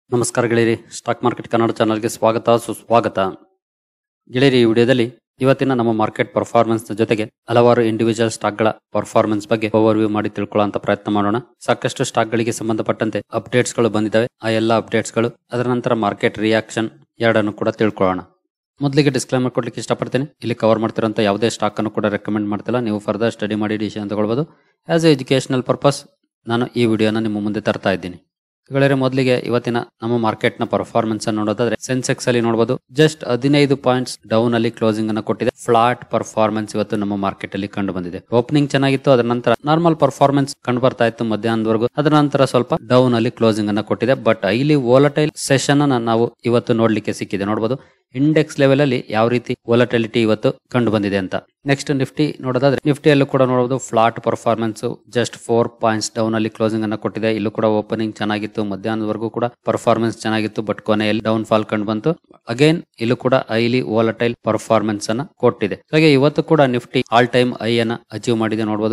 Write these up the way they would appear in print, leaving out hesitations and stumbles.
ನಮಸ್ಕಾರ ಗೆಳೆಯರಿ, stock market Kannada ಚಾನಲ್ಗೆ ಸ್ವಾಗತ ಸುಸ್ವಾಗತ. ಗೆಳೆಯರಿ, ಈ ವಿಡಿಯೋದಲ್ಲಿ ಇವತ್ತಿನ ನಮ್ಮ ಮಾರ್ಕೆಟ್ ಪರ್ಫಾರ್ಮೆನ್ಸ್ ಜೊತೆಗೆ ಹಲವಾರು ಇಂಡಿವಿಜುವಲ್ ಸ್ಟಾಕ್ ಗಳ ಪರ್ಫಾರ್ಮೆನ್ಸ್ ಬಗ್ಗೆ ಓವರ್ವ್ಯೂ ಮಾಡಿ ತಿಳ್ಕೊಳ್ಳುವಂತ ಪ್ರಯತ್ನ ಮಾಡೋಣ. ಸಾಕಷ್ಟು ಸ್ಟಾಕ್ ಗಳಿಗೆ ಸಂಬಂಧಪಟ್ಟಂತೆ ಅಪ್ಡೇಟ್ಸ್ ಗಳು ಬಂದಿದ್ದಾವೆ. ಆ ಎಲ್ಲ ಅಪ್ಡೇಟ್ಸ್ ಗಳು, ಅದರ ನಂತರ ಮಾರ್ಕೆಟ್ ರಿಯಾಕ್ಷನ್ ಎರಡನ್ನು ಕೂಡ ತಿಳ್ಕೊಳ್ಳೋಣ. ಮೊದಲಿಗೆ ಡಿಸ್ಕ್ಲೈಮರ್ ಕೊಡ್ಲಿಕ್ಕೆ ಇಷ್ಟಪಡ್ತೇನೆ. ಇಲ್ಲಿ ಕವರ್ ಮಾಡ್ತಿರೋಂಥ ಯಾವುದೇ ಸ್ಟಾಕ್ ಅನ್ನು ಕೂಡ ರೆಕಮೆಂಡ್ ಮಾಡ್ತಿಲ್ಲ. ನೀವು ಫರ್ದರ್ ಸ್ಟಡಿ ಮಾಡಿ ಡಿಸಿಷನ್ ತಗೊಳ್ಬಹುದು. ಆಸ್ ಎ ಎಜುಕೇಶನಲ್ ಪರ್ಪಸ್ ನಾನು ಈ ವಿಡಿಯೋನ ನಿಮ್ಮ ಮುಂದೆ ತರ್ತಾ ಇದ್ದೀನಿ. ಗೆಳೆಯರೆ, ಮೊದಲಿಗೆ ಇವತ್ತಿನ ನಮ್ಮ ಮಾರ್ಕೆಟ್ ನ ಪರ್ಫಾರ್ಮೆನ್ಸ್ ಅನ್ನು ನೋಡೋದಾದ್ರೆ ಸೆನ್ಸೆಕ್ಸ್ ಅಲ್ಲಿ ನೋಡಬಹುದು ಜಸ್ಟ್ 15 ಪಾಯಿಂಟ್ಸ್ ಡೌನ್ ಅಲ್ಲಿ ಕ್ಲೋಸಿಂಗ್ ಅನ್ನು ಕೊಟ್ಟಿದೆ. ಫ್ಲಾಟ್ ಪರ್ಫಾರ್ಮೆನ್ಸ್ ಇವತ್ತು ನಮ್ಮ ಮಾರ್ಕೆಟ್ ಅಲ್ಲಿ ಕಂಡು ಬಂದಿದೆ. ಓಪನಿಂಗ್ ಚೆನ್ನಾಗಿತ್ತು, ಅದರ ನಂತರ ನಾರ್ಮಲ್ ಪರ್ಫಾರ್ಮೆನ್ಸ್ ಕಂಡು ಬರ್ತಾ ಇತ್ತು ಮಧ್ಯಾಹ್ನದವರೆಗೂ. ಅದರ ನಂತರ ಸ್ವಲ್ಪ ಡೌನ್ ಅಲ್ಲಿ ಕ್ಲೋಸಿಂಗ್ ಅನ್ನು ಕೊಟ್ಟಿದೆ. ಬಟ್ ಇಲ್ಲಿ ವೋಲಟೈಲ್ ಸೆಷನ್ ಅನ್ನ ನಾವು ಇವತ್ತು ನೋಡ್ಲಿಕ್ಕೆ ಸಿಕ್ಕಿದೆ. ನೋಡಬಹುದು ಇಂಡೆಕ್ಸ್ ಲೆವೆಲ್ ಅಲ್ಲಿ ಯಾವ ರೀತಿ ವೋಲಟಿಲಿಟಿ ಇವತ್ತು ಕಂಡು ಬಂದಿದೆ ಅಂತ. ನೆಕ್ಸ್ಟ್ ನಿಫ್ಟಿ ನೋಡೋದಾದ್ರೆ ನಿಫ್ಟಿಯಲ್ಲೂ ಕೂಡ ನೋಡಬಹುದು flat performance, just 4 points down ಅಲ್ಲಿ ಕ್ಲೋಸಿಂಗ್ ಅನ್ನ ಕೊಟ್ಟಿದೆ. ಇಲ್ಲೂ ಕೂಡ ಓಪನಿಂಗ್ ಚೆನ್ನಾಗಿತ್ತು, ಮಧ್ಯಾಹ್ನದವರೆಗೂ ಕೂಡ ಪರ್ಫಾರ್ಮೆನ್ಸ್ ಚೆನ್ನಾಗಿತ್ತು, ಬಟ್ ಕೊನೆಯಲ್ಲಿ ಡೌನ್ ಫಾಲ್ ಕಂಡು ಬಂತು. ಅಗೇನ್ ಇಲ್ಲೂ ಕೂಡ ಹೈಲಿ ವೋಲಟೈಲ್ ಪರ್ಫಾರ್ಮೆನ್ಸ್ ಅನ್ನ ಕೊಟ್ಟಿದೆ. ಹಾಗೆ ಇವತ್ತು ಕೂಡ ನಿಫ್ಟಿ ಆಲ್ ಟೈಮ್ ಹೈ ಅನ್ನ ಅಚೀವ್ ಮಾಡಿದೆ. ನೋಡಬಹುದು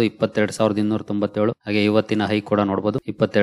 22,297. ಹಾಗೆ ಇವತ್ತಿನ ಹೈ ಕೂಡ ನೋಡಬಹುದು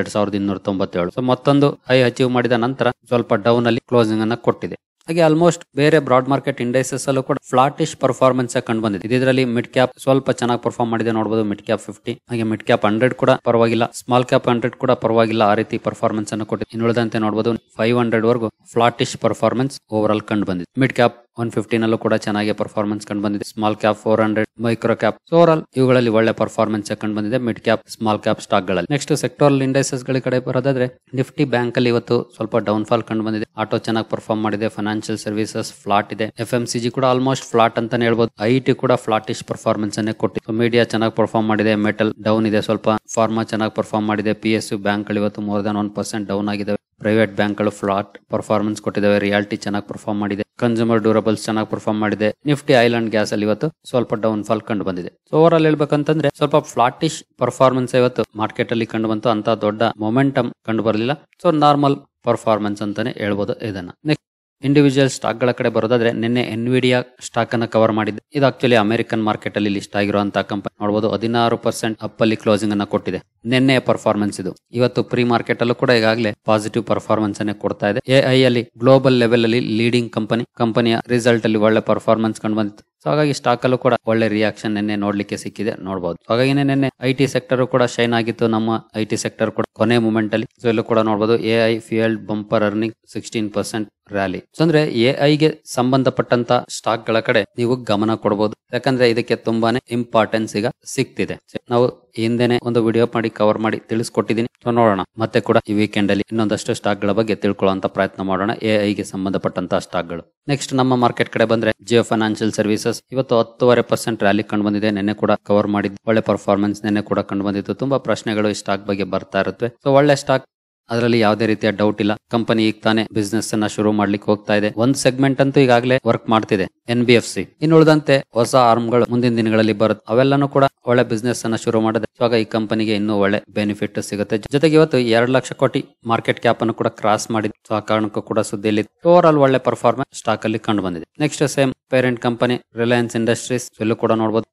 22,297. ಸೊ ಮತ್ತೊಂದು ಹೈ ಅಚೀವ್ ಮಾಡಿದ ನಂತರ ಸ್ವಲ್ಪ ಡೌನ್ ಅಲ್ಲಿ ಕ್ಲೋಸಿಂಗ್ ಅನ್ನ ಕೊಟ್ಟಿದೆ. ಹಾಗೆ ಆಲ್ಮೋಸ್ಟ್ ಬೇರೆ ಬ್ರಾಡ್ ಮಾರ್ಕೆಟ್ ಇಂಡೈಸಸ್ ಅಲ್ಲೂ ಕೂಡ ಫ್ಲಾಟಿಶ್ ಪರ್ಫಾರ್ಮೆನ್ಸ್ ಕಂಡು ಬಂದಿದೆ. ಇದರಲ್ಲಿ ಮಿಡ್ ಕ್ಯಾಪ್ ಸ್ವಲ್ಪ ಚೆನ್ನಾಗಿ ಪರ್ಫಾರ್ಮ್ ಮಾಡಿದೆ. ನೋಡಬಹುದು ಮಿಡ್ ಕ್ಯಾಪ್ 50, ಹಾಗೆ ಮಿಡ್ ಕ್ಯಾಪ್ 100 ಕೂಡ ಪರವಾಗಿಲ್ಲ, ಸ್ಮಾಲ್ ಕ್ಯಾಪ್ 100 ಕೂಡ ಪರವಾಗಿಲ್ಲ. ಆ ರೀತಿ ಪರ್ಫಾರ್ಮೆನ್ಸ್ ಅನ್ನು ಕೊಟ್ಟಿದೆ. ಇನ್ನುಳಿದಂತೆ ನೋಡಬಹುದು 500 ವರೆಗೂ ಫ್ಲಾಟಿಶ್ ಪರ್ಫಾರ್ಮೆನ್ಸ್ ಓವರ್ ಆಲ್ ಕಂಡು ಬಂದಿದೆ. ಮಿಡ್ ಕ್ಯಾಪ್ 150 ನಲ್ಲೂ ಕೂಡ ಚೆನ್ನಾಗಿ ಪರ್ಫಾರ್ಮೆನ್ಸ್ ಕಂಡು ಬಂದಿದೆ. Small cap 400, micro cap, over all ಇವುಗಳಲ್ಲಿ ಒಳ್ಳೆ ಪರ್ಫಾರ್ಮೆನ್ಸ್ ಕಂಡು ಬಂದಿದೆ mid cap small cap stock ಗಳಲ್ಲಿ. ನೆಕ್ಸ್ಟ್ ಸೆಕ್ಟೋರಲ್ ಇಂಡೈಸಸ್ ಗಳ ಕಡೆ ಬರೋದಾದ್ರೆ ನಿಫ್ಟಿ ಬ್ಯಾಂಕ್ ಅಲ್ಲಿ ಇವತ್ತು ಸ್ವಲ್ಪ ಡೌನ್ ಫಾಲ್ ಕಂಡು ಬಂದಿದೆ. ಆಟೋ ಚೆನ್ನಾಗಿ ಪರ್ಫಾರ್ಮ್ ಮಾಡಿದೆ, ಫೈನಾನ್ಷಿಯಲ್ ಸರ್ವಿಸಸ್ ಫ್ಲಾಟ್ ಇದೆ, FMCG ಕೂಡ ಆಲ್ಮೋಸ್ಟ್ ಫ್ಲಾಟ್ ಅಂತಾನೆ ಹೇಳ್ಬಹುದು. IT ಕೂಡ ಫ್ಲಾಟಿಶ್ ಪರ್ಫಾರ್ಮೆನ್ಸ್ ಅನ್ನೇ ಕೊಟ್ಟಿದೆ. ಮೀಡಿಯಾ ಚೆನ್ನಾಗಿ ಪರ್ಫಾರ್ಮ್ ಮಾಡಿದೆ, ಮೆಟಲ್ ಡೌನ್ ಇದೆ ಸ್ವಲ್ಪ, ಫಾರ್ಮಾ ಚೆನ್ನಾಗಿ ಪರ್ಫಾರ್ಮ್ ಮಾಡಿದೆ, PSU ಬ್ಯಾಂಕ್ ಗಳು ಇವತ್ತು ಮೋರ್ ದನ್ 1% ಡೌನ್ ಆಗಿದೆ. ಪ್ರೈವೇಟ್ ಬ್ಯಾಂಕ್ ಗಳು ಫ್ಲಾಟ್ ಪರ್ಫಾರ್ಮೆನ್ಸ್ ಕೊಟ್ಟಿದ್ದಾವೆ. ರಿಯಾಲಿಟಿ ಚೆನ್ನಾಗಿ ಪರ್ಫಾರ್ಮ್ ಮಾಡಿದೆ, ಕನ್ಸ್ಯೂಮರ್ ಡ್ಯೂರಬಲ್ಸ್ ಚೆನ್ನಾಗಿ ಪರ್ಫಾರ್ಮ್ ಮಾಡಿದೆ. ನಿಫ್ಟಿ ಐಲ್ಯಾಂಡ್ ಗ್ಯಾಸ್ ಅಲ್ಲಿ ಇವತ್ತು ಸ್ವಲ್ಪ ಡೌನ್ ಫಾಲ್ ಕಂಡು ಬಂದಿದೆ. ಸೊ ಓವರ್ ಆಲ್ ಹೇಳ್ಬೇಕಂತಂದ್ರೆ ಸ್ವಲ್ಪ ಫ್ಲಾಟಿಶ್ ಪರ್ಫಾರ್ಮೆನ್ಸ್ ಇವತ್ತು ಮಾರ್ಕೆಟ್ ಅಲ್ಲಿ ಕಂಡು ಬಂತು. ಅಂತ ದೊಡ್ಡ ಮೊಮೆಂಟಮ್ ಕಂಡು ಬರಲಿಲ್ಲ. ಸೊ ನಾರ್ಮಲ್ ಪರ್ಫಾರ್ಮೆನ್ಸ್ ಅಂತಾನೆ ಹೇಳ್ಬೋದು ಇದನ್ನ. ನೆಕ್ಸ್ಟ್ ಇಂಡಿವಿಜುವಲ್ ಸ್ಟಾಕ್ ಗಳ ಕಡೆ ಬರೋದಾದ್ರೆ ನಿನ್ನೆ ಎನ್ವಿಡಿಯಾ ಸ್ಟಾಕ್ ಅನ್ನ ಕವರ್ ಮಾಡಿದೆ. ಇದು ಆಕ್ಚುಲಿ ಅಮೆರಿಕನ್ ಮಾರ್ಕೆಟ್ ಅಲ್ಲಿ ಲಿಸ್ಟ್ ಆಗಿರುವಂತಹ ಕಂಪನಿ. ನೋಡಬಹುದು 16% ಅಪ್ ಅಲ್ಲಿ ಕ್ಲೋಸಿಂಗ್ ಅನ್ನ ಕೊಟ್ಟಿದೆ. ನಿನ್ನೆ ಪರ್ಫಾರ್ಮೆನ್ಸ್ ಇದು. ಇವತ್ತು ಪ್ರೀ ಮಾರ್ಕೆಟ್ ಅಲ್ಲೂ ಕೂಡ ಈಗಾಗಲೇ ಪಾಸಿಟಿವ್ ಪರ್ಫಾರ್ಮೆನ್ಸ್ ಅನ್ನೇ ಕೊಡ್ತಾ ಇದೆ. AI ಅಲ್ಲಿ ಗ್ಲೋಬಲ್ ಲೆವೆಲ್ ಅಲ್ಲಿ ಲೀಡಿಂಗ್ ಕಂಪನಿಯ ರಿಸಲ್ಟ್ ಅಲ್ಲಿ ಒಳ್ಳೆ ಪರ್ಫಾರ್ಮೆನ್ಸ್ ಕಂಡು ಬಂದಿತ್ತು. ಸೊ ಹಾಗಾಗಿ ಸ್ಟಾಕ್ ಅಲ್ಲೂ ಕೂಡ ಒಳ್ಳೆ ರಿಯಾಕ್ಷನ್ ನಿನ್ನೆ ನೋಡ್ಲಿಕ್ಕೆ ಸಿಕ್ಕಿದೆ, ನೋಡಬಹುದು. ಹಾಗಾಗಿ ನಿನ್ನೆ IT ಸೆಕ್ಟರ್ ಕೂಡ ಶೈನ್ ಆಗಿತ್ತು. ನಮ್ಮ IT ಸೆಕ್ಟರ್ ಕೂಡ ಕೊನೆ ಮೂಮೆಂಟ್ ಅಲ್ಲಿ. ಸೊ ಇಲ್ಲೂ ಕೂಡ ನೋಡಬಹುದು AI fuelled bumper earning 16% rally. ಅಂದ್ರೆ AI ಗೆ ಸಂಬಂಧಪಟ್ಟಂತ ಸ್ಟಾಕ್ ಗಳ ಕಡೆ ನೀವು ಗಮನ ಕೊಡಬಹುದು. ಯಾಕಂದ್ರೆ ಇದಕ್ಕೆ ತುಂಬಾನೇ ಇಂಪಾರ್ಟೆನ್ಸ್ ಈಗ ಸಿಗ್ತಿದೆ. ನಾವು ಹಿಂದೆನೆ ಒಂದು ವಿಡಿಯೋ ಮಾಡಿ ಕವರ್ ಮಾಡಿ ತಿಳಿಸ್ಕೊಟ್ಟಿದ್ದೀನಿ. ಸೊ ನೋಡೋಣ ಮತ್ತೆ ಕೂಡ ಈ ವೀಕೆಂಡ್ ಅಲ್ಲಿ ಇನ್ನೊಂದಷ್ಟು ಸ್ಟಾಕ್ ಗಳ ಬಗ್ಗೆ ತಿಳ್ಕೊಳ್ಳುವಂತ ಪ್ರಯತ್ನ ಮಾಡೋಣ, AI ಗೆ ಸಂಬಂಧಪಟ್ಟಂತ ಸ್ಟಾಕ್ ಗಳು. ನೆಕ್ಸ್ಟ್ ನಮ್ಮ ಮಾರ್ಕೆಟ್ ಕಡೆ ಬಂದ್ರೆ ಜಿಯೋ ಫೈನಾನ್ಷಿಯಲ್ ಸರ್ವಿಸಸ್ ಇವತ್ತು 10.5% ರ್ಯಾಲಿ ಕಂಡು ಬಂದಿದೆ. ನಿನ್ನೆ ಕೂಡ ಕವರ್ ಮಾಡಿದ್ದು, ಒಳ್ಳೆ ಪರ್ಫಾರ್ಮೆನ್ಸ್ ನಿನ್ನೆ ಕೂಡ ಕಂಡು ಬಂದಿತ್ತು. ತುಂಬಾ ಪ್ರಶ್ನೆಗಳು ಈ ಸ್ಟಾಕ್ ಬಗ್ಗೆ ಬರ್ತಾ ಇರುತ್ತವೆ. ಸೊ ಒಳ್ಳೆ ಸ್ಟಾಕ್, ಅದರಲ್ಲಿ ಯಾವುದೇ ರೀತಿಯ ಡೌಟ್ ಇಲ್ಲ. ಕಂಪನಿ ಈಗ ತಾನೇ ಬಿಸ್ನೆಸ್ ಅನ್ನ ಶುರು ಮಾಡ್ಲಿಕ್ಕೆ ಹೋಗ್ತಾ ಇದೆ. ಒಂದು ಸೆಗ್ಮೆಂಟ್ ಅಂತೂ ಈಗಾಗಲೇ ವರ್ಕ್ ಮಾಡ್ತಿದೆ, NBFC. ಇನ್ನು ಉಳಿದಂತೆ ಹೊಸ ಆರ್ಮ್ಗಳು ಮುಂದಿನ ದಿನಗಳಲ್ಲಿ ಬರುತ್ತೆ. ಅವೆಲ್ಲಾನು ಕೂಡ ಒಳ್ಳೆ ಬಿಸ್ನೆಸ್ ಅನ್ನ ಶುರು ಮಾಡಿದೆ. ಇವಾಗ ಈ ಕಂಪನಿಗೆ ಇನ್ನೂ ಒಳ್ಳೆ ಬೆನಿಫಿಟ್ ಸಿಗುತ್ತೆ. ಜೊತೆಗೆ ಇವತ್ತು 2 ಲಕ್ಷ ಕೋಟಿ ಮಾರ್ಕೆಟ್ ಕ್ಯಾಪ್ ಅನ್ನು ಕೂಡ ಕ್ರಾಸ್ ಮಾಡಿದೆ. ಸೊ ಆ ಕಾರಣಕ್ಕೂ ಕೂಡ ಸುದ್ದಿಯಲ್ಲಿ ಓವರ್ ಆಲ್ ಒಳ್ಳೆ ಪರ್ಫಾರ್ಮೆನ್ಸ್ ಸ್ಟಾಕ್ ಅಲ್ಲಿ ಕಂಡು ಬಂದಿದೆ. Next same parent company Reliance Industries, ಇಲ್ಲೂ ಕೂಡ ನೋಡಬಹುದು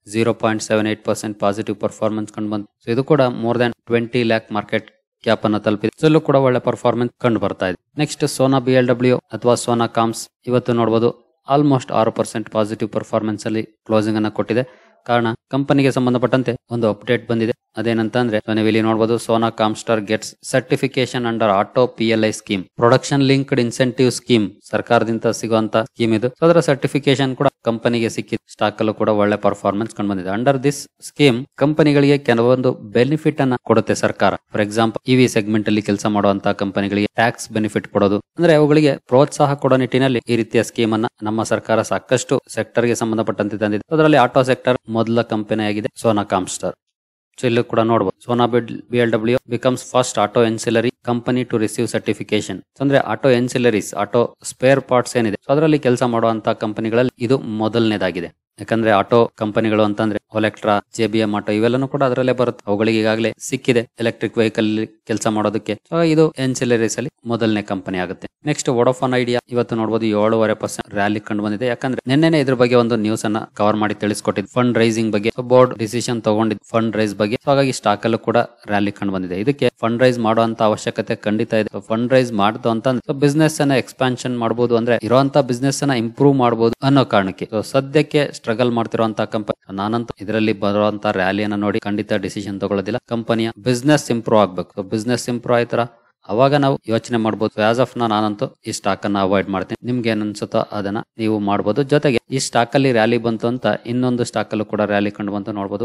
0.78% ಪಾಸಿಟಿವ್ ಪರ್ಫಾರ್ಮೆನ್ಸ್ ಕಂಡು ಬಂತು. ಸೊ ಇದು ಕೂಡ more than 20 lakh market cap ಅನ್ನು ತಲುಪಿದೆ. ಇಲ್ಲೂ ಕೂಡ ಒಳ್ಳೆ ಪರ್ಫಾರ್ಮೆನ್ಸ್ ಕಂಡು ಬರ್ತಾ ಇದೆ. ನೆಕ್ಸ್ಟ್ ಸೋನಾ BLW ಅಥವಾ ಸೋನಾ ಕಾಮ್ಸ್ ಇವತ್ತು ನೋಡಬಹುದು ಆಲ್ಮೋಸ್ಟ್ 6% ಪಾಸಿಟಿವ್ ಪರ್ಫಾರ್ಮೆನ್ಸ್ ಅಲ್ಲಿ ಕ್ಲೋಸಿಂಗ್ ಅನ್ನ ಕೊಟ್ಟಿದೆ. ಕಾರಣ ಕಂಪನಿಗೆ ಸಂಬಂಧಪಟ್ಟಂತೆ ಒಂದು ಅಪ್ಡೇಟ್ ಬಂದಿದೆ. ಅದೇನಂತಂದ್ರೆ ನೀವು ಇಲ್ಲಿ ನೋಡಬಹುದು Sona Comstar gets certification under auto PLI scheme, production linked incentive scheme, ಸರ್ಕಾರದಿಂದ ಸಿಗುವಂತ ಸ್ಕೀಮ್ ಇದು. ಸೊ ಅದರ ಸರ್ಟಿಫಿಕೇಶನ್ ಕೂಡ ಕಂಪನಿಗೆ ಸಿಕ್ಕಿದೆ. ಸ್ಟಾಕ್ ಅಲ್ಲೂ ಕೂಡ ಒಳ್ಳೆ ಪರ್ಫಾರ್ಮೆನ್ಸ್ ಕಂಡು ಬಂದಿದೆ. ಅಂಡರ್ ದಿಸ್ ಸ್ಕೀಮ್ ಕಂಪನಿಗಳಿಗೆ ಕೆಲವೊಂದು ಬೆನಿಫಿಟ್ ಅನ್ನ ಕೊಡುತ್ತೆ ಸರ್ಕಾರ. ಫಾರ್ ಎಕ್ಸಾಂಪಲ್ EV ಸೆಗ್ಮೆಂಟ್ ಅಲ್ಲಿ ಕೆಲಸ ಮಾಡುವಂತಹ ಕಂಪನಿಗಳಿಗೆ ಟ್ಯಾಕ್ಸ್ ಬೆನಿಫಿಟ್ ಕೊಡೋದು, ಅಂದ್ರೆ ಅವುಗಳಿಗೆ ಪ್ರೋತ್ಸಾಹ ಕೊಡೋ ನಿಟ್ಟಿನಲ್ಲಿ ಈ ರೀತಿಯ ಸ್ಕೀಮ್ ಅನ್ನ ನಮ್ಮ ಸರ್ಕಾರ ಸಾಕಷ್ಟು ಸೆಕ್ಟರ್ ಗೆ ಸಂಬಂಧಪಟ್ಟಂತೆ ತಂದಿದೆ. ಅದರಲ್ಲಿ ಆಟೋ ಸೆಕ್ಟರ್ ಮೊದಲ ಕಂಪನಿ ಆಗಿದೆ ಸೋನಾ ಕಾಮ್ಸ್ಟಾರ್. ಸೊ ಇಲ್ಲೂ ಕೂಡ ನೋಡಬಹುದು Sona BLW becomes first auto ancillary company to receive certification. ಅಂದ್ರೆ auto ancillaries, auto spare parts ಏನಿದೆ, ಸೊ ಅದರಲ್ಲಿ ಕೆಲಸ ಮಾಡುವಂತಹ ಕಂಪನಿಗಳಲ್ಲಿ ಇದು ಮೊದಲನೇದಾಗಿದೆ. ಯಾಕಂದ್ರೆ ಆಟೋ ಕಂಪನಿಗಳು ಅಂತಂದ್ರೆ ಒಲೆಕ್ಟ್ರಾ, JBM ಆಟೋ ಇವೆಲ್ಲನೂ ಕೂಡ ಅದರಲ್ಲೇ ಬರುತ್ತೆ. ಅವುಗಳಿಗೆ ಈಗಾಗಲೇ ಸಿಕ್ಕಿದೆ ಎಲೆಕ್ಟ್ರಿಕ್ ವೆಹಿಕಲ್ ಕೆಲಸ ಮಾಡೋದಕ್ಕೆ. ಸೊ ಇದು ಎನ್ಸಿಲರೀಸ್ ಅಲ್ಲಿ ಮೊದಲನೇ ಕಂಪನಿ ಆಗುತ್ತೆ. ನೆಕ್ಸ್ಟ್ ವೋಡಾಫೋನ್ ಐಡಿಯಾ ಇವತ್ತು ನೋಡಬಹುದು 7.5% ರ್ಯಾಲಿ ಕಂಡು ಬಂದಿದೆ. ಯಾಕಂದ್ರೆ ನಿನ್ನೆ ಇದ್ರ ಬಗ್ಗೆ ಒಂದು ನ್ಯೂಸ್ ಅನ್ನ ಕವರ್ ಮಾಡಿ ತಿಳಿಸ್ಕೊಟ್ಟಿದ್ದು ಫಂಡ್ ರೈಸಿಂಗ್ ಬಗ್ಗೆ. ಬೋರ್ಡ್ ಡಿಸಿಷನ್ ತಗೊಂಡಿದ್ದು ಫಂಡ್ ರೈಸ್ ಬಗ್ಗೆ. ಸೊ ಹಾಗಾಗಿ ಸ್ಟಾಕ್ ಅಲ್ಲೂ ಕೂಡ ರ್ಯಾಲಿ ಕಂಡು ಬಂದಿದೆ. ಇದಕ್ಕೆ ಫಂಡ್ ರೈಸ್ ಮಾಡುವಂತ ಅವಶ್ಯಕತೆ ಖಂಡಿತ ಇದೆ. ಫಂಡ್ ರೈಸ್ ಮಾಡ್ತು ಅಂತಂದ್ರೆ ಬಿಸ್ನೆಸ್ ಅನ್ನ ಎಕ್ಸ್ಪಾನ್ಷನ್ ಮಾಡಬಹುದು, ಅಂದ್ರೆ ಇರುವಂತ ಬಿಸ್ನೆಸ್ ಅನ್ನ ಇಂಪ್ರೂವ್ ಮಾಡಬಹುದು ಅನ್ನೋ ಕಾರಣಕ್ಕೆ. ಸೊ ಸದ್ಯಕ್ಕೆ ಸ್ಟ್ರಗಲ್ ಮಾಡ್ತಿರುವಂತಹ ಕಂಪನಿ. ನಾನಂತೂ ಇದರಲ್ಲಿ ಬರುವಂತ ರ್ಯಾಲಿಯನ್ನ ನೋಡಿ ಖಂಡಿತ ಡಿಸಿಷನ್ ತಗೊಳ್ಳೋದಿಲ್ಲ. ಕಂಪನಿಯ ಬಿಸ್ನೆಸ್ ಇಂಪ್ರೂವ್ ಆಗ್ಬೇಕು. ಸೊ ಬಿಸ್ನೆಸ್ ಇಂಪ್ರೂವ್ ಆಯ್ತರ ಅವಾಗ ನಾವು ಯೋಚನೆ ಮಾಡಬಹುದು. ಆಸ್ ಆಫ್ ನಾನಂತೂ ಈ ಸ್ಟಾಕ್ ಅನ್ನ ಅವಾಯ್ಡ್ ಮಾಡ್ತೀನಿ. ನಿಮ್ಗೆ ಏನ್ ಅನ್ಸುತ್ತೋ ಅದನ್ನ ನೀವು ಮಾಡಬಹುದು. ಜೊತೆಗೆ ಈ ಸ್ಟಾಕ್ ಅಲ್ಲಿ ರ್ಯಾಲಿ ಬಂತು ಅಂತ ಇನ್ನೊಂದು ಸ್ಟಾಕ್ ಅಲ್ಲೂ ಕೂಡ ರ್ಯಾಲಿ ಕಂಡು ಬಂತು ನೋಡಬಹುದು.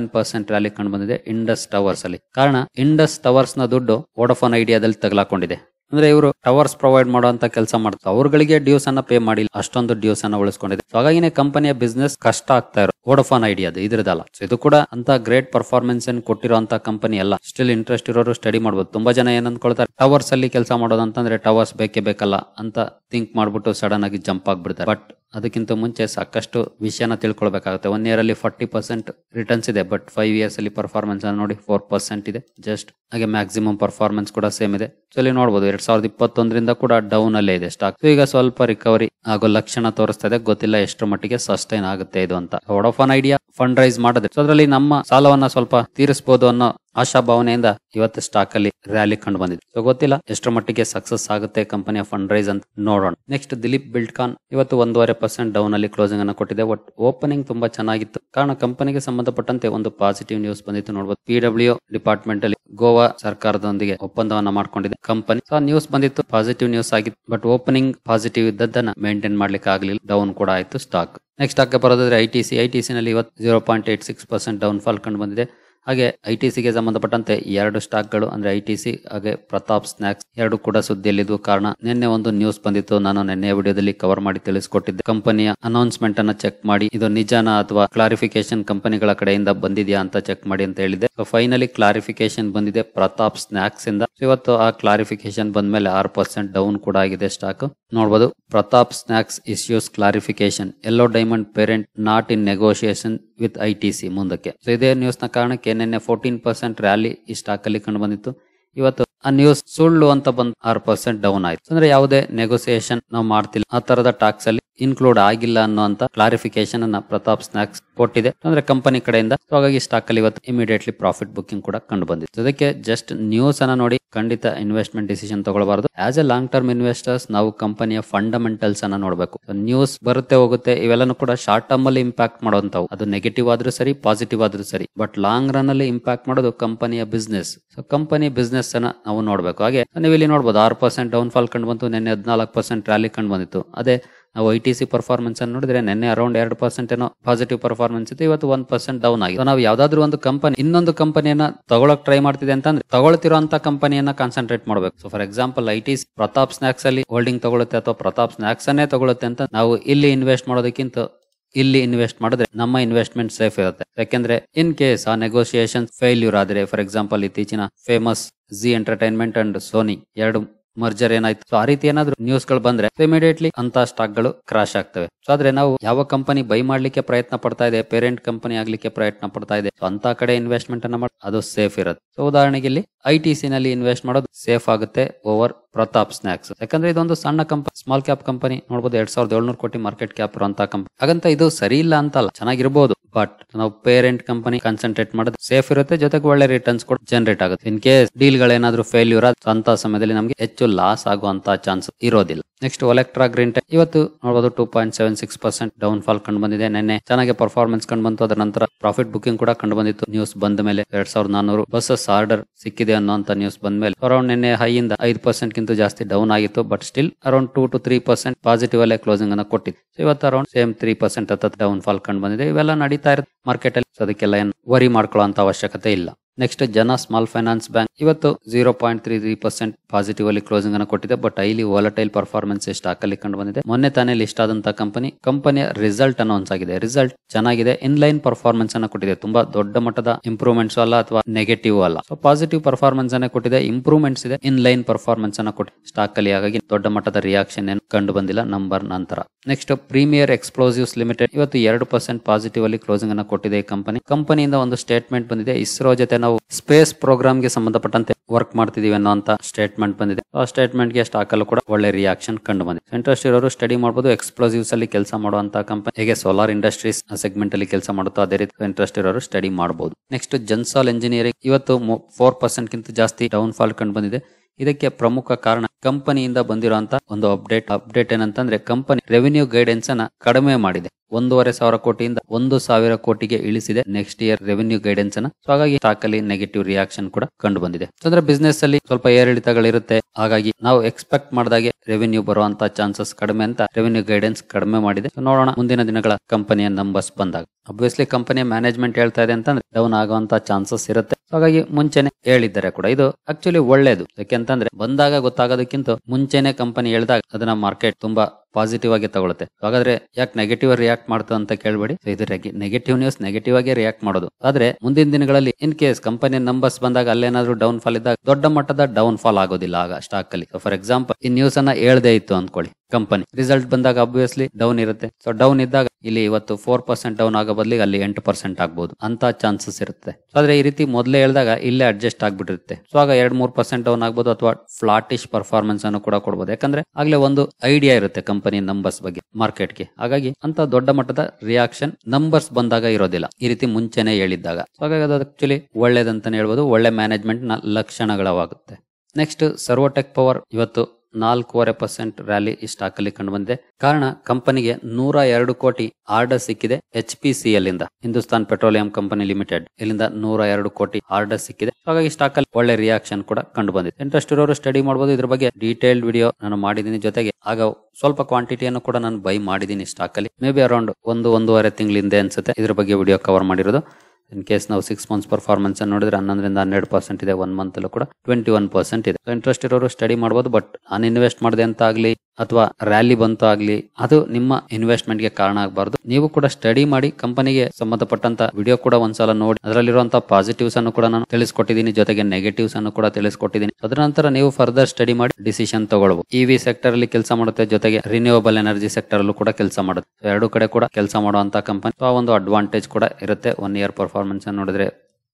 7% ರ್ಯಾಲಿ ಕಂಡು ಬಂದಿದೆ ಇಂಡಸ್ ಟವರ್ಸ್ ಅಲ್ಲಿ. ಕಾರಣ ಇಂಡಸ್ ಟವರ್ಸ್ ನ ದುಡ್ಡು ವೋಡಾಫೋನ್ ಐಡಿಯಾದಲ್ಲಿ ತಗಲಾಕೊಂಡಿದೆ. ಅಂದ್ರೆ ಇವರು ಟವರ್ಸ್ ಪ್ರೊವೈಡ್ ಮಾಡುವಂತ ಕೆಲಸ ಮಾಡ್ತಾರೆ. ಅವ್ರಗಳಿಗೆ ಡ್ಯೂಸ್ ಅನ್ನ ಪೇ ಮಾಡಿಲ್ಲ, ಅಷ್ಟೊಂದು ಡ್ಯೂಸ್ ಅನ್ನ ಉಳಿಸ್ಕೊಂಡಿದೆ. ಹಾಗಾಗಿನೇ ಕಂಪನಿಯ ಬಿಸ್ನೆಸ್ ಕಷ್ಟ ಆಗ್ತಾ ಇರೋ ವೋಡಾಫೋನ್ ಐಡಿಯಾದ ಇದ್ರದಲ್ಲ. ಇದು ಕೂಡ ಅಂತ ಗ್ರೇಟ್ ಪರ್ಫಾರ್ಮೆನ್ಸ್ ಏನ್ ಕೊಟ್ಟಿರುವಂತ ಕಂಪನಿ ಅಲ್ಲ. ಸ್ಟಿಲ್ ಇಂಟ್ರೆಸ್ಟ್ ಇರೋರು ಸ್ಟಡಿ ಮಾಡಬಹುದು. ತುಂಬಾ ಜನ ಏನ್ ಅನ್ಕೊಳ್ತಾರೆ, ಟವರ್ಸ್ ಅಲ್ಲಿ ಕೆಲಸ ಮಾಡೋದು ಅಂತಂದ್ರೆ ಟವರ್ಸ್ ಬೇಕೇ ಬೇಕಲ್ಲ ಅಂತ ಥಿಂಕ್ ಮಾಡ್ಬಿಟ್ಟು ಸಡನ್ ಆಗಿ ಜಂಪ್ ಆಗ್ಬಿಡ್ತಾರೆ. ಬಟ್ ಅದಕ್ಕಿಂತ ಮುಂಚೆ ಸಾಕಷ್ಟು ವಿಷಯನ ತಿಳ್ಕೊಳ್ಬೇಕಾಗುತ್ತೆ. 1 year ಅಲ್ಲಿ 40% ರಿಟರ್ನ್ಸ್ ಇದೆ. ಬಟ್ 5 years ಅಲ್ಲಿ ಪರ್ಫಾರ್ಮೆನ್ಸ್ ನೋಡಿ 4% ಇದೆ ಜಸ್ಟ್. ಹಾಗೆ ಮ್ಯಾಕ್ಸಿಮಮ್ ಪರ್ಫಾರ್ಮೆನ್ಸ್ ಕೂಡ ಸೇಮ್ ಇದೆ. ಸೊ ಇಲ್ಲಿ ನೋಡಬಹುದು 2021 ಕೂಡ ಡೌನ್ ಅಲ್ಲೇ ಇದೆ ಸ್ಟಾಕ್. ಈಗ ಸ್ವಲ್ಪ ರಿಕವರಿ ಆಗೋ ಲಕ್ಷಣ ತೋರಿಸ್ತಾ ಇದೆ. ಗೊತ್ತಿಲ್ಲ ಎಷ್ಟು ಮಟ್ಟಿಗೆ ಸಸ್ಟೈನ್ ಆಗುತ್ತೆ ಇದು ಅಂತ. ವೋಡಾಫೋನ್ ಐಡಿಯಾ ಫಂಡ್ ರೈಸ್ ಮಾಡಿದ್ರೆ ಸೊ ಅದರಲ್ಲಿ ನಮ್ಮ ಸಾಲವನ್ನ ಸ್ವಲ್ಪ ತೀರಿಸಬಹುದು ಅನ್ನೋ ಆಶಾಭಾವನೆಯಿಂದ ಇವತ್ತು ಸ್ಟಾಕ್ ಅಲ್ಲಿ ರ್ಯಾಲಿ ಕಂಡು ಬಂದಿದೆ. ಸೊ ಗೊತ್ತಿಲ್ಲ ಎಷ್ಟು ಮಟ್ಟಿಗೆ ಸಕ್ಸಸ್ ಆಗುತ್ತೆ ಕಂಪನಿಯ ಫಂಡ್ ರೈಸ್ ಅಂತ ನೋಡೋಣ. ನೆಕ್ಸ್ಟ್ ದಿಲೀಪ್ ಬಿಲ್ಡ್ಕಾನ್ ಇವತ್ತು 1.5% ಡೌನ್ ಅಲ್ಲಿ ಕ್ಲೋಸಿಂಗ್ ಅನ್ನು ಕೊಟ್ಟಿದೆ. ಬಟ್ ಓಪನಿಂಗ್ ತುಂಬಾ ಚೆನ್ನಾಗಿತ್ತು. ಕಾರಣ ಕಂಪನಿಗೆ ಸಂಬಂಧಪಟ್ಟಂತೆ ಒಂದು ಪಾಸಿಟಿವ್ ನ್ಯೂಸ್ ಬಂದಿತ್ತು ನೋಡಬಹುದು. PW ಡಿಪಾರ್ಟ್ಮೆಂಟ್ ಅಲ್ಲಿ ಗೋವಾ ಸರ್ಕಾರದೊಂದಿಗೆ ಒಪ್ಪಂದವನ್ನ ಮಾಡ್ಕೊಂಡಿದೆ ಕಂಪನಿ. ಸೊ ನ್ಯೂಸ್ ಬಂದಿತ್ತು, ಪಾಸಿಟಿವ್ ನ್ಯೂಸ್ ಆಗಿತ್ತು. ಬಟ್ ಓಪನಿಂಗ್ ಪಾಸಿಟಿವ್ ಇದ್ದದನ್ನ ಮೇಂಟೈನ್ ಮಾಡ್ಲಿಕ್ಕೆ ಆಗಲಿಲ್ಲ, ಡೌನ್ ಕೂಡ ಆಯ್ತು ಸ್ಟಾಕ್. ನೆಕ್ಸ್ಟ್ ಆಗಿ ಬರೋದಾದ್ರೆ ಐಟಿಸಿ ನಲ್ಲಿ ಇವತ್ತು 0.86% ಡೌನ್ ಫಾಲ್ ಕಂಡು ಬಂದಿದೆ. ಹಾಗೆ ಐಟಿಸಿಗೆ ಸಂಬಂಧಪಟ್ಟಂತೆ 2 ಸ್ಟಾಕ್ಗಳು ಅಂದ್ರೆ ಐಟಿಸಿ ಹಾಗೆ ಪ್ರತಾಪ್ ಸ್ನಾಕ್ಸ್ ಎರಡು ಕೂಡ ಸುದ್ದಿಯಲ್ಲಿದ್ದು. ಕಾರಣ ನಿನ್ನೆ ಒಂದು ನ್ಯೂಸ್ ಬಂದಿತ್ತು, ನಾನು ನಿನ್ನೆ ವಿಡಿಯೋದಲ್ಲಿ ಕವರ್ ಮಾಡಿ ತಿಳಿಸ್ಕೊಟ್ಟಿದ್ದೆ. ಕಂಪನಿಯ ಅನೌನ್ಸ್ಮೆಂಟ್ ಅನ್ನ ಚೆಕ್ ಮಾಡಿ ಇದು ನಿಜಾನ ಅಥವಾ ಕ್ಲಾರಿಫಿಕೇಶನ್ ಕಂಪನಿಗಳ ಕಡೆಯಿಂದ ಬಂದಿದ್ಯಾ ಅಂತ ಚೆಕ್ ಮಾಡಿ ಅಂತ ಹೇಳಿದೆ. ಸೊ ಫೈನಲಿ ಕ್ಲಾರಿಫಿಕೇಶನ್ ಬಂದಿದೆ ಪ್ರತಾಪ್ ಸ್ನಾಕ್ಸ್ ಇಂದ. ಇವತ್ತು ಆ ಕ್ಲಾರಿಫಿಕೇಶನ್ ಬಂದ್ಮೇಲೆ 6% ಡೌನ್ ಕೂಡ ಆಗಿದೆ ಸ್ಟಾಕ್. ನೋಡಬಹುದು Pratap snacks issues clarification, yellow diamond parent not in negotiation with ITC ಮುಂದಕ್ಕೆ. ಸೊ ಇದೇ ನ್ಯೂಸ್ ನ ಕಾರಣಕ್ಕೆ ನಿನ್ನೆ 14% ರ್ಯಾಲಿ ಈ ಸ್ಟಾಕ್ ಅಲ್ಲಿ ಕಂಡು ಬಂದಿತ್ತು. ಇವತ್ತು ಆ ನ್ಯೂಸ್ ಸುಳ್ಳು ಅಂತ ಬಂದು 6% ಡೌನ್ ಆಯ್ತು. ಅಂದ್ರೆ ಯಾವುದೇ ನೆಗೋಸಿಯೇಷನ್ ನಾವು ಮಾಡ್ತಿಲ್ಲ, ಆ ತರದ ಟಾಕ್ಸ್ ಅಲ್ಲಿ ಇನ್ಕ್ಲೂಡ್ ಆಗಿಲ್ಲ ಅನ್ನುವಂತ ಕ್ಲಾರಿಫಿಕೇಶನ್ ಅನ್ನ ಪ್ರತಾಪ್ ಸ್ನಾಕ್ಸ್ ಕೊಟ್ಟಿದೆ ಅಂದ್ರೆ ಕಂಪನಿ ಕಡೆಯಿಂದ. ಹಾಗಾಗಿ ಸ್ಟಾಕ್ ಅಲ್ಲಿ ಇವತ್ತು ಇಮಿಡಿಯೇಟ್ಲಿ ಪ್ರಾಫಿಟ್ ಬುಕಿಂಗ್ ಕೂಡ ಕಂಡು ಬಂದಿತ್ತು. ಅದಕ್ಕೆ ಜಸ್ಟ್ ನ್ಯೂಸ್ ಅನ್ನ ನೋಡಿ ಖಂಡಿತ ಇನ್ವೆಸ್ಟ್ಮೆಂಟ್ ಡಿಸಿಷನ್ ತಗೊಳ್ಬಾರದು. As a long term investors ನಾವು ಕಂಪನಿಯ ಫಂಡಮೆಂಟಲ್ಸ್ ಅನ್ನ ನೋಡಬೇಕು. ನ್ಯೂಸ್ ಬರುತ್ತೆ ಹೋಗುತ್ತೆ, ಇವೆಲ್ಲನೂ ಕೂಡ ಶಾರ್ಟ್ ಟರ್ಮ್ ಅಲ್ಲಿ ಇಂಪ್ಯಾಕ್ಟ್ ಮಾಡುವಂತವು. ಅದು ನೆಗೆಟಿವ್ ಆದ್ರೂ ಸರಿ, ಪಾಸಿಟಿವ್ ಆದ್ರೂ ಸರಿ. ಬಟ್ ಲಾಂಗ್ ರನ್ ಅಲ್ಲಿ ಇಂಪ್ಯಾಕ್ಟ್ ಮಾಡೋದು ಕಂಪನಿಯ ಬಿಸ್ನೆಸ್. ಸೊ ಕಂಪನಿ ಬಿಸ್ನೆಸ್ ಅನ್ನ ನಾವು ನೋಡಬೇಕು. ಹಾಗೆ ನೀವು ಇಲ್ಲಿ ನೋಡಬಹುದು 6% ಡೌನ್ ಫಾಲ್ ಕಂಡು ಬಂತು. ನಿನ್ನೆ 14% ರ್ಯಾಲಿ ಕಂಡು ಬಂದಿತ್ತು. ಅದೇ ನಾವು ಐಟಿಸಿ ಪರ್ಫಾರ್ಮೆನ್ಸ್ ಅನ್ನು ನೋಡಿದ್ರೆ ನಿನ್ನೆ ಅರೌಂಡ್ 2% ಏನೋ ಪಾಸಿಟಿವ್ ಪರ್ಫಾರ್ಮೆನ್ಸ್ ಇತ್ತು. ಇವತ್ತು 1% ಡೌನ್ ಆಗಿದೆ. ನಾವು ಯಾವ್ದಾದ್ರು ಒಂದು ಕಂಪನಿ ಇನ್ನೊಂದು ಕಂಪನಿಯನ್ನ ತಗೊಳಕ್ ಟ್ರೈ ಮಾಡ್ತಿದೆ ಅಂತಂದ್ರೆ ತಗೊಳ್ತಿರುವಂತ ಕಂಪನಿಯನ್ನ ಕಾನ್ಸಂಟ್ರೇಟ್ ಮಾಡಬೇಕು. So for example ITC Pratap snacks ಅಲ್ಲಿ ಹೋಲ್ಡಿಂಗ್ ತಗೊಳುತ್ತೆ ಅಥವಾ ಪ್ರತಾಪ್ ಸ್ನಾಕ್ಸ್ ಅನ್ನೇ ತಗೊಳುತ್ತೆ ಅಂತ ನಾವು ಇಲ್ಲಿ ಇನ್ವೆಸ್ಟ್ ಮಾಡೋದಕ್ಕಿಂತ ಇಲ್ಲಿ ಇನ್ವೆಸ್ಟ್ ಮಾಡಿದ್ರೆ ನಮ್ಮ ಇನ್ವೆಸ್ಟ್ಮೆಂಟ್ ಸೇಫ್ ಇರುತ್ತೆ. ಯಾಕೆಂದ್ರೆ ಇನ್ ಕೇಸ್ ಆ ನೆಗೋಸಿಯೇಷನ್ ಫೇಲ್ಯೂರ್ ಆದ್ರೆ, ಫಾರ್ ಎಕ್ಸಾಂಪಲ್ ಇತ್ತೀಚಿನ famous Zee entertainment and Sony ಎರಡು ಮರ್ಜರ್ ಏನಾಯ್ತು, ಸೊ ಆ ರೀತಿ ಏನಾದ್ರು ನ್ಯೂಸ್ ಗಳು ಬಂದ್ರೆ ಇಮಿಡಿಯೇಟ್ಲಿ ಅಂತ ಸ್ಟಾಕ್ ಗಳು ಕ್ರಾಶ್ ಆಗ್ತವೆ. ಸೊ ಆದ್ರೆ ನಾವು ಯಾವ ಕಂಪನಿ ಬೈ ಮಾಡ್ಲಿಕ್ಕೆ ಪ್ರಯತ್ನ ಪಡ್ತಾ ಇದೆ, ಪೇರೆಂಟ್ ಕಂಪನಿ ಆಗ್ಲಿಕ್ಕೆ ಪ್ರಯತ್ನ ಪಡ್ತಾ ಇದೆ, ಸೊ ಅಂತ ಕಡೆ ಇನ್ವೆಸ್ಟ್ಮೆಂಟ್ ಅನ್ನ ಮಾಡಿ ಅದು ಸೇಫ್ ಇರುತ್ತೆ. ಸೊ ಉದಾಹರಣೆಗೆ ಇಲ್ಲಿ ಐಟಿಸಿ ನಲ್ಲಿ ಇನ್ವೆಸ್ಟ್ ಮಾಡೋದು ಸೇಫ್ ಆಗುತ್ತೆ ಓವರ್ ಪ್ರತಾಪ್ ಸ್ನಾಕ್ಸ್. ಯಾಕಂದ್ರೆ ಇದೊಂದು ಸಣ್ಣ ಕಂಪನಿ, ಸ್ಮಾಲ್ ಕ್ಯಾಪ್ ಕಂಪನಿ ನೋಡಬಹುದು. 2700 ಕೋಟಿ ಮಾರ್ಕೆಟ್ ಕ್ಯಾಪ್ ಇರುವಂತಹ ಕಂಪನಿ. ಹಾಗಂತ ಇದು ಸರಿ ಇಲ್ಲ ಅಂತಲ್ಲ, ಚೆನ್ನಾಗಿರ್ಬೋದು. ಬಟ್ ನಾವು ಪೇರೆಂಟ್ ಕಂಪನಿ ಕಾನ್ಸಂಟ್ರೇಟ್ ಮಾಡೋದು ಸೇಫ್ ಇರುತ್ತೆ, ಜೊತೆಗೆ ಒಳ್ಳೆ ರಿಟರ್ನ್ಸ್ ಕೂಡ ಜನರೇಟ್ ಆಗುತ್ತೆ. ಇನ್ ಕೇಸ್ ಡೀಲ್ ಗಳೇನಾದ್ರೂ ಫೇಲ್ಯೂರ್ ಅಂತ ಸಮಯದಲ್ಲಿ ನಮಗೆ ಹೆಚ್ಚು ಲಾಸ್ ಆಗುವಂತ ಚಾನ್ಸ್ ಇರೋದಿಲ್ಲ. ನೆಕ್ಸ್ಟ್ ಒಲೆಕ್ಟ್ರಾ ಗ್ರೀನ್ ಟೆಕ್ ಇವತ್ತು ನೋಡಬಹುದು 2.76% ಡೌನ್ ಫಾಲ್ ಕಂಡು ಬಂದಿದೆ. ನಿನ್ನೆ ಚೆನ್ನಾಗಿ ಪರ್ಫಾರ್ಮೆನ್ಸ್ ಕಂಡು ಬಂತು. ಅದರ ನಂತರ ಪ್ರಾಫಿಟ್ ಬುಕಿಂಗ್ ಕೂಡ ಕಂಡು ಬಂದಿತ್ತು. ನ್ಯೂಸ್ ಬಂದ ಮೇಲೆ 2400 ಬಸ್ಸಸ್ ಆರ್ಡರ್ ಸಿಕ್ಕಿದೆ ಅನ್ನೋಂತ ನ್ಯೂಸ್ ಬಂದ ಮೇಲೆ ಅರೌಂಡ್ ನಿನ್ನೆ ಹೈ ಇಂದ 5% ಗಿಂತ ಜಾಸ್ತಿ ಡೌನ್ ಆಗಿತ್ತು. But still around 2 to 3% positive ಅಲ್ಲೇ ಕ್ಲೋಸಿಂಗ್ ಅನ್ನ ಕೊಟ್ಟಿತ್ತು. ಇವತ್ತು ಅರೌಂಡ್ ಸೇಮ್ 3% ಡೌನ್ ಫಾಲ್ ಕಂಡು ಬಂದಿದೆ. ಇವೆಲ್ಲ ನಡೀತಾ ಇರುತ್ತೆ ಮಾರ್ಕೆಟ್ ಅಲ್ಲಿ. ಅದಕ್ಕೆಲ್ಲ ಏನು ವರಿ ಮಾಡ್ಕೊಳ್ಳೋ ಅವಶ್ಯಕತೆ ಇಲ್ಲ. ನೆಕ್ಸ್ಟ್ ಜನ ಸ್ಮಾಲ್ ಫೈನಾನ್ಸ್ ಬ್ಯಾಂಕ್ ಇವತ್ತು 0.33% ಪಾಸಿಟಿವ್ ಅಲ್ಲಿ ಕ್ಲೋಸಿಂಗ್ ಅನ್ನು ಕೊಟ್ಟಿದೆ. But highly volatile performance stock ಅಲ್ಲಿ ಕಂಡು ಬಂದಿದೆ. ಮೊನ್ನೆ ತಾನೇ ಲಿಸ್ಟ್ ಆದಂತಹ ಕಂಪನಿಯ ರಿಸಲ್ಟ್ ಅನೌನ್ಸ್ ಆಗಿದೆ. ರಿಸಲ್ಟ್ ಚೆನ್ನಾಗಿದೆ, ಇನ್ಲೈನ್ ಪರ್ಫಾರ್ಮೆನ್ಸ್ ಅನ್ನು ಕೊಟ್ಟಿದೆ. ತುಂಬಾ ದೊಡ್ಡ ಮಟ್ಟದ ಇಂಪ್ರೂವ್ಮೆಂಟ್ಸ್ ಅಲ್ಲ ಅಥವಾ ನೆಗೆಟಿವ್ ಅಲ್ಲ. ಸೊ ಪಾಸಿಟಿವ್ ಪರ್ಫಾರ್ಮೆನ್ಸ್ ಅನ್ನು ಕೊಟ್ಟಿದೆ, ಇಂಪ್ರೂವ್ಮೆಂಟ್ಸ್ ಇದೆ, ಇನ್ಲೈನ್ ಪರ್ಫಾರ್ಮೆನ್ಸ್ ಅನ್ನು ಕೊಟ್ಟಿದೆ ಸ್ಟಾಕ್ ಅಲ್ಲಿ. ಹಾಗಾಗಿ ದೊಡ್ಡ ಮಟ್ಟದ ರಿಯಾಕ್ಷನ್ ಏನು ಕಂಡು ಬಂದಿಲ್ಲ ನಂಬರ್ ನಂತರ. ನೆಕ್ಸ್ಟ್ ಪ್ರೀಮಿಯರ್ ಎಕ್ಸ್ಪ್ಲೋಸಿವ್ಸ್ ಲಿಮಿಟೆಡ್ ಇವತ್ತು 2% ಪಾಸಿಟಿವ್ ಅಲ್ಲಿ ಕ್ಲೋಸಿಂಗ್ ಅನ್ನು ಕೊಟ್ಟಿದೆ. ಕಂಪನಿಯಿಂದ ಒಂದು ಸ್ಟೇಟ್ಮೆಂಟ್ ಬಂದಿದೆ. ಇಸ್ರೋ ಜೊತೆ ನಾವು ಸ್ಪೇಸ್ ಪ್ರೋಗ್ರಾಮ್ ಗೆ ಸಂಬಂಧಪಟ್ಟಂತೆ ವರ್ಕ್ ಮಾಡ್ತಿದೀವಿ ಅನ್ನೋಂತ ಸ್ಟೇಟ್ಮೆಂಟ್ ಬಂದಿದೆ. ಆ ಸ್ಟೇಟ್ಮೆಂಟ್ ಗೆ ಸ್ಟಾಕ್ ಅಲ್ಲೂ ಕೂಡ ಒಳ್ಳೆ ರಿಯಾಕ್ಷನ್ ಕಂಡು ಬಂದಿದೆ. ಇಂಟ್ರೆಸ್ಟ್ ಇರೋರು ಸ್ಟಡಿ ಮಾಡಬಹುದು. ಎಕ್ಸ್ಪ್ಲೋಸಿವ್ಸ್ ಅಲ್ಲಿ ಕೆಲಸ ಮಾಡುವಂತಹ ಕಂಪನಿ ಹೇಗೆ ಸೋಲಾರ್ ಇಂಡಸ್ಟ್ರೀಸ್ ಸೆಗ್ಮೆಂಟ್ ಅಲ್ಲಿ ಕೆಲಸ ಮಾಡುತ್ತೋ ಅದೇ ರೀತಿ ಇಂಟ್ರೆಸ್ಟ್ ಇರೋರು ಸ್ಟಡಿ ಮಾಡಬಹುದು. ನೆಕ್ಸ್ಟ್ ಜನ್ಸಾಲ್ ಎಂಜಿನಿಯರಿಂಗ್ ಇವತ್ತು 4% ಗಿಂತ ಜಾಸ್ತಿ ಡೌನ್ ಫಾಲ್ ಕಂಡು ಬಂದಿದೆ. ಇದಕ್ಕೆ ಪ್ರಮುಖ ಕಾರಣ ಕಂಪನಿಯಿಂದ ಬಂದಿರುವಂತಹ ಒಂದು ಅಪ್ಡೇಟ್ ಏನಂತಂದ್ರೆ ಕಂಪನಿ ರೆವಿನ್ಯೂ ಗೈಡೆನ್ಸ್ ಅನ್ನ ಕಡಿಮೆ ಮಾಡಿದೆ. 1,500 ಕೋಟಿಯಿಂದ 1,000 ಕೋಟಿಗೆ ಇಳಿಸಿದೆ ನೆಕ್ಸ್ಟ್ ಇಯರ್ ರೆವಿನ್ಯೂ ಗೈಡೆನ್ಸ್ ಅನ್ನ. ಸೊ ಹಾಗಾಗಿ ಸ್ಟಾಕ್ ಅಲ್ಲಿ ನೆಗೆಟಿವ್ ರಿಯಾಕ್ಷನ್ ಕೂಡ ಕಂಡು ಬಂದಿದೆ. ಅಂದ್ರೆ ಬಿಸ್ನೆಸ್ ಅಲ್ಲಿ ಸ್ವಲ್ಪ ಏರಿಳಿತಗಳಿರುತ್ತೆ. ಹಾಗಾಗಿ ನಾವು ಎಕ್ಸ್ಪೆಕ್ಟ್ ಮಾಡಿದಾಗೆ ರೆವಿನ್ಯೂ ಬರುವಂತ ಚಾನ್ಸಸ್ ಕಡಿಮೆ ಅಂತ ರೆವಿನ್ಯೂ ಗೈಡೆನ್ಸ್ ಕಡಿಮೆ ಮಾಡಿದೆ. ನೋಡೋಣ ಮುಂದಿನ ದಿನಗಳ ಕಂಪನಿಯ ನಂಬರ್ಸ್ ಬಂದಾಗ. ಅಬ್ವಿಯಸ್ಲಿ ಕಂಪನಿಯ ಮ್ಯಾನೇಜ್ಮೆಂಟ್ ಹೇಳ್ತಾ ಇದೆ ಅಂತಂದ್ರೆ ಡೌನ್ ಆಗುವಂತ ಚಾನ್ಸಸ್ ಇರುತ್ತೆ. ಹಾಗಾಗಿ ಮುಂಚೆನೆ ಹೇಳಿದ್ದಾರೆ ಕೂಡ. ಇದು ಆಕ್ಚುಲಿ ಒಳ್ಳೇದು. ಯಾಕೆಂತಂದ್ರೆ ಬಂದಾಗ ಗೊತ್ತಾಗೋದಕ್ಕಿಂತ ಮುಂಚೆನೆ ಕಂಪನಿ ಹೇಳಿದಾಗ ಅದನ್ನ ಮಾರ್ಕೆಟ್ ತುಂಬಾ ಪಾಸಿಟಿವ್ ಆಗಿ ತಗೊಳುತ್ತೆ. ಹಾಗಾದ್ರೆ ಯಾಕೆ ನೆಗೆಟಿವ್ ರಿಯಾಕ್ಟ್ ಮಾಡ್ತು ಅಂತ ಕೇಳಬೇಡಿ. ಇದು ನೆಗೆಟಿವ್ ನ್ಯೂಸ್ ನೆಗೆಟಿವ್ ಆಗಿ ರಿಯಾಕ್ಟ್ ಮಾಡೋದು. ಆದ್ರೆ ಮುಂದಿನ ದಿನಗಳಲ್ಲಿ ಇನ್ ಕೇಸ್ ಕಂಪನಿ ನಂಬರ್ಸ್ ಬಂದಾಗ ಅಲ್ಲೇನಾದ್ರೂ ಡೌನ್ ಫಾಲ್ ಇದ್ದಾಗ ದೊಡ್ಡ ಮಟ್ಟದ ಡೌನ್ ಫಾಲ್ ಆಗೋದಿಲ್ಲ ಆಗ ಸ್ಟಾಕ್ ಅಲ್ಲಿ. ಫಾರ್ ಎಕ್ಸಾಂಪಲ್ ಈ ನ್ಯೂಸ್ ಅನ್ನ ಹೇಳ್ದೇ ಇತ್ತು ಅನ್ಕೊಳ್ಳಿ, ಕಂಪನಿ ರಿಸಲ್ಟ್ ಬಂದಾಗ ಅಬ್ವಿಯಸ್ಲಿ ಡೌನ್ ಇರುತ್ತೆ. ಸೊ ಡೌನ್ ಇದ್ದಾಗ ಇಲ್ಲಿ ಇವತ್ತು 4% ಡೌನ್ ಆಗೋ ಬದಲಿಗೆ ಅಲ್ಲಿ 8% ಆಗ್ಬಹುದು ಅಂತ ಚಾನ್ಸಸ್ ಇರುತ್ತೆ. ಆದ್ರೆ ಈ ರೀತಿ ಮೊದಲೇ ಹೇಳಿದಾಗ ಇಲ್ಲೇ ಅಡ್ಜಸ್ಟ್ ಆಗ್ಬಿಟ್ಟಿರುತ್ತೆ. ಸೊ ಆಗ 2-3% ಡೌನ್ ಆಗ್ಬಹುದು ಅಥವಾ ಫ್ಲಾಟಿಶ್ ಪರ್ಫಾರ್ಮೆನ್ಸ್ ಅನ್ನು ಕೂಡ ಕೊಡಬಹುದು. ಯಾಕಂದ್ರೆ ಆಗ್ಲೇ ಒಂದು ಐಡಿಯಾ ಇರುತ್ತೆ ಕಂಪನಿ ನಂಬರ್ಸ್ ಬಗ್ಗೆ ಮಾರ್ಕೆಟ್ಗೆ. ಹಾಗಾಗಿ ಅಂತ ದೊಡ್ಡ ಮಟ್ಟದ ರಿಯಾಕ್ಷನ್ ನಂಬರ್ಸ್ ಬಂದಾಗ ಇರೋದಿಲ್ಲ, ಈ ರೀತಿ ಮುಂಚೆನೆ ಹೇಳಿದ್ದಾಗ. ಹಾಗಾಗಿ ಅದು ಆಕ್ಚುಲಿ ಒಳ್ಳೇದಂತಾನೆ ಹೇಳ್ಬೋದು. ಒಳ್ಳೆ ಮ್ಯಾನೇಜ್ಮೆಂಟ್ ನ ಲಕ್ಷಣಗಳವಾಗುತ್ತೆ. ನೆಕ್ಸ್ಟ್ ಸರ್ವೋಟೆಕ್ ಪವರ್ ಇವತ್ತು 4.5% ರ್ಯಾಲಿ ಈ ಸ್ಟಾಕ್ ಅಲ್ಲಿ ಕಂಡು ಬಂದಿದೆ. ಕಾರಣ ಕಂಪನಿಗೆ 102 ಕೋಟಿ ಆರ್ಡರ್ ಸಿಕ್ಕಿದೆ HPCL ಇಂದ, ಹಿಂದೂಸ್ತಾನ್ ಪೆಟ್ರೋಲಿಯಂ ಕಂಪನಿ ಲಿಮಿಟೆಡ್. ಇಲ್ಲಿಂದ 102 ಕೋಟಿ ಆರ್ಡರ್ ಸಿಕ್ಕಿದೆ. ಹಾಗಾಗಿ ಸ್ಟಾಕ್ ಅಲ್ಲಿ ಒಳ್ಳೆ ರಿಯಾಕ್ಷನ್ ಕೂಡ ಕಂಡು ಬಂದಿದೆ. ಇಂಟ್ರೆಸ್ಟ್ ಇರೋರು ಸ್ಟಡಿ ಮಾಡಬಹುದು. ಇದ್ರ ಬಗ್ಗೆ ಡೀಟೇಲ್ಡ್ ವಿಡಿಯೋ ನಾನು ಮಾಡಿದೀನಿ. ಜೊತೆಗೆ ಆಗ ಸ್ವಲ್ಪ ಕ್ವಾಂಟಿಟಿಯನ್ನು ಕೂಡ ನಾನು ಬೈ ಮಾಡಿದೀನಿ ಸ್ಟಾಕ್ ಅಲ್ಲಿ. ಮೇ ಬಿ ಅರೌಂಡ್ 1-1.5 ತಿಂಗಳ ಹಿಂದೆ ಅನ್ಸುತ್ತೆ ಇದ್ರ ಬಗ್ಗೆ ವಿಡಿಯೋ ಕವರ್ ಮಾಡಿರೋದು. ಇನ್ ಕೇಸ್ ನಾವು 6 ಮಂತ್ಸ್ ಪರ್ಫಾರ್ಮೆನ್ಸ್ ಅನ್ನು ನೋಡಿದ್ರೆ 11-12% ಇದೆ. 1 ಮಂತ್ ಅಲ್ಲೂ ಕೂಡ 21% ಇದೆ. ಇಂಟ್ರೆಸ್ಟ್ ಇರೋರು ಸ್ಟಡಿ ಮಾಡಬಹುದು. ಬಟ್ ನಾನು ಇನ್ವೆಸ್ಟ್ ಮಾಡಿದೆ ಅಂತ ಆಗ್ಲಿ ಅಥವಾ ರ್ಯಾಲಿ ಬಂತು ಆಗ್ಲಿ ಅದು ನಿಮ್ಮ ಇನ್ವೆಸ್ಟ್ಮೆಂಟ್ ಗೆ ಕಾರಣ ಆಗಬಾರ್ದು. ನೀವು ಕೂಡ ಸ್ಟಡಿ ಮಾಡಿ ಕಂಪನಿಗೆ ಸಂಬಂಧಪಟ್ಟಂತ ವಿಡಿಯೋ ಕೂಡ ಒಂದ್ಸಲ ನೋಡಿ ಅದರಲ್ಲಿರುವಂತಹ ಪಾಸಿಟಿವ್ಸ್ ಅನ್ನು ಕೂಡ ನಾನು ತಿಳಿಸ್ಕೊಟ್ಟಿದ್ದೀನಿ. ಜೊತೆಗೆ ನೆಗೆಟಿವ್ಸ್ ಅನ್ನು ಕೂಡ ತಿಳಿಸ್ಕೊಟ್ಟಿದ್ದೀನಿ. ಅದರ ನಂತರ ನೀವು ಫರ್ದರ್ ಸ್ಟಡಿ ಮಾಡಿ ಡಿಸಿಷನ್ ತಗೊಳ್ಬಹುದು. EV ಸೆಕ್ಟರ್ ಅಲ್ಲಿ ಕೆಲಸ ಮಾಡುತ್ತೆ, ಜೊತೆಗೆ ರಿನ್ಯೂವಬಲ್ ಎನರ್ಜಿ ಸೆಕ್ಟರ್ ಅಲ್ಲೂ ಕೂಡ ಕೆಲಸ ಮಾಡುತ್ತೆ. ಎರಡು ಕಡೆ ಕೂಡ ಕೆಲಸ ಮಾಡುವಂತ ಕಂಪನಿ. ಆ ಒಂದು ಅಡ್ವಾಂಟೇಜ್ ಕೂಡ ಇರುತ್ತೆ. 1 ಇಯರ್ ಪರ್ಫಾರ್ಮೆನ್ಸ್ ನೋಡಿದ್ರೆ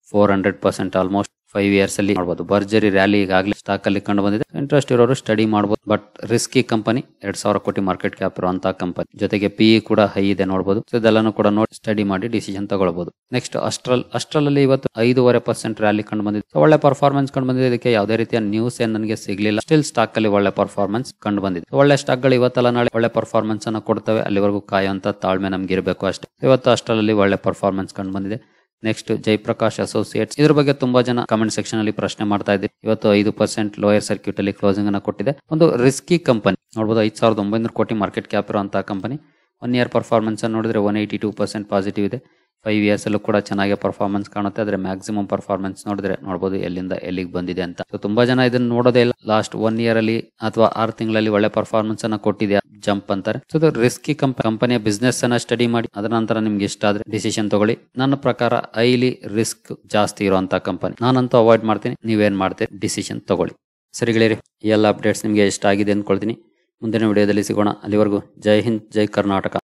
400% ಆಲ್ಮೋಸ್ಟ್ 5 ಇಯರ್ಸ್ ಅಲ್ಲಿ ಮಾಡಬಹುದು. ಭರ್ಜರಿ ರ್ಯಾಲಿ ಈಗಾಗಲೇ ಸ್ಟಾಕ್ ಅಲ್ಲಿ ಕಂಡು ಬಂದಿದೆ. ಇಂಟ್ರೆಸ್ಟ್ ಇರೋರು ಸ್ಟಡಿ ಮಾಡಬಹುದು. But risky company, 2,000 crore market cap ಇರುವಂತಹ ಕಂಪನಿ. ಜೊತೆಗೆ PE ಕೂಡ ಹೈ ಇದೆ ನೋಡಬಹುದು. ಇದೆಲ್ಲಾನು ಕೂಡ ನೋಡಿ ಸ್ಟಡಿ ಮಾಡಿ ಡಿಸಿಷನ್ ತಗೊಳ್ಬಹುದು. ನೆಕ್ಸ್ಟ್ ಅಸ್ಟ್ರಲ್ ಅಲ್ಲಿ ಇವತ್ತು 5.5% ರ್ಯಾಲಿ ಕಂಡು ಬಂದಿದೆ. ಒಳ್ಳೆ ಪರ್ಫಾರ್ಮೆನ್ಸ್ ಕಂಡು ಬಂದಿದೆ. ಇದಕ್ಕೆ ಯಾವುದೇ ರೀತಿಯ ನ್ಯೂಸ್ ಏನ್ ನನಗೆ ಸಿಗ್ಲಿಲ್ಲ. ಸ್ಟಿಲ್ ಸ್ಟಾಕ್ ಅಲ್ಲಿ ಒಳ್ಳೆ ಪರ್ಫಾರ್ಮೆನ್ಸ್ ಕಂಡು ಬಂದಿದೆ. ಒಳ್ಳೆ ಸ್ಟಾಕ್ ಗಳು ಇವತ್ತಲ್ಲ ನಾಳೆ ಒಳ್ಳೆ ಪರ್ಫಾರ್ಮೆನ್ಸ್ ಅನ್ನು ಕೊಡ್ತವೆ. ಅಲ್ಲಿವರೆಗೂ ಕಾಯುವಂತ ತಾಳ್ಮೆ ನಮ್ಗೆ ಇರಬೇಕು ಅಷ್ಟೇ. ಇವತ್ತು ಅಸ್ಟ್ರಲ್ ಅಲ್ಲಿ ಒಳ್ಳೆ ಪರ್ಫಾರ್ಮೆನ್ಸ್ ಕಂಡು ಬಂದಿದೆ. ನೆಕ್ಸ್ಟ್ ಜಯಪ್ರಕಾಶ್ ಅಸೋಸಿಯೇಟ್ಸ್, ಇದ್ರ ಬಗ್ಗೆ ತುಂಬಾ ಜನ ಕಮೆಂಟ್ ಸೆಕ್ಷನ್ ಅಲ್ಲಿ ಪ್ರಶ್ನೆ ಮಾಡ್ತಾ ಇದ್ದೀರಿ. ಇವತ್ತು 5% ಲೋಯರ್ ಸರ್ಕ್ಯೂಟ್ ಅಲ್ಲಿ ಕ್ಲೋಸಿಂಗ್ ಅನ್ನ ಕೊಟ್ಟಿದೆ. ಒಂದು ರಿಸ್ಕಿ ಕಂಪನಿ ನೋಡಬಹುದು. 5,900 ಕೋಟಿ ಮಾರ್ಕೆಟ್ ಕ್ಯಾಪ್ ಇರುವಂತಹ ಕಂಪನಿ. 1 ಇಯರ್ ಪರ್ಫಾರ್ಮೆನ್ಸ್ ನೋಡಿದ್ರೆ 182% ಪಾಸಿಟಿವ್ ಇದೆ. 5 ಇಯರ್ಸ್ ಅಲ್ಲೂ ಕೂಡ ಚೆನ್ನಾಗಿ ಪರ್ಫಾರ್ಮೆನ್ಸ್ ಕಾಣುತ್ತೆ. ಆದ್ರೆ ಮ್ಯಾಕ್ಸಿಮಮ್ ಪರ್ಫಾರ್ಮೆನ್ಸ್ ನೋಡಿದ್ರೆ ನೋಡಬಹುದು ಎಲ್ಲಿಂದ ಎಲ್ಲಿಗೆ ಬಂದಿದೆ ಅಂತ. ಸೊ ತುಂಬಾ ಜನ ಇದನ್ನ ನೋಡೋದೇ ಇಲ್ಲ. ಲಾಸ್ಟ್ 1 ಇಯರ್ ಅಲ್ಲಿ ಅಥವಾ 6 ತಿಂಗಳಲ್ಲಿ ಒಳ್ಳೆ ಪರ್ಫಾರ್ಮೆನ್ಸ್ ಅನ್ನ ಕೊಟ್ಟಿದೆ, ಜಂಪ್ ಅಂತಾರೆ. ಸೊ ಇದು ರಿಸ್ಕಿ ಕಂಪನಿಯ ಬಿಸ್ನೆಸ್ ಅನ್ನ ಸ್ಟಡಿ ಮಾಡಿ ಅದರ ನಂತರ ನಿಮ್ಗೆ ಇಷ್ಟ ಆದ್ರೆ ಡಿಸಿಷನ್ ತಗೊಳ್ಳಿ. ನನ್ನ ಪ್ರಕಾರ ಹೈಲಿ ರಿಸ್ಕ್ ಜಾಸ್ತಿ ಇರುವಂತಹ ಕಂಪನಿ ನಾನಂತೂ ಅವಾಯ್ಡ್ ಮಾಡ್ತೀನಿ. ನೀವೇನ್ ಮಾಡ್ತೀರಿ ಡಿಸಿಷನ್ ತಗೊಳ್ಳಿ. ಸರಿ ಗೆಳೆಯರಿ, ಈ ಎಲ್ಲ ಅಪ್ಡೇಟ್ಸ್ ನಿಮ್ಗೆ ಇಷ್ಟ ಆಗಿದೆ ಅಂದ್ಕೊಳ್ತೀನಿ. ಮುಂದಿನ ವಿಡಿಯೋದಲ್ಲಿ ಸಿಗೋಣ. ಅಲ್ಲಿವರೆಗೂ ಜೈ ಹಿಂದ್, ಜೈ ಕರ್ನಾಟಕ.